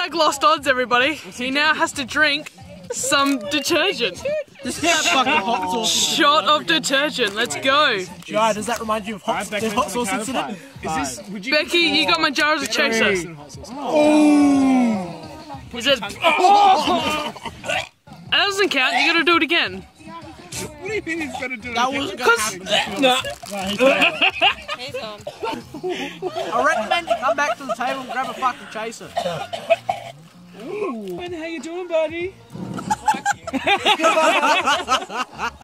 Issac lost odds, everybody. He now has to drink some detergent. This is that fucking hot sauce. Shot of detergent. Let's go. Jai, does that remind you of hot sauce incident? Becky, you got my jars of chaser. Is it? That doesn't count. You gotta do it again. What do you mean he's gonna do it? That wasn't gonna happen. I recommend you come back to the table and grab a fucking chaser. Ooh. How you doing, buddy?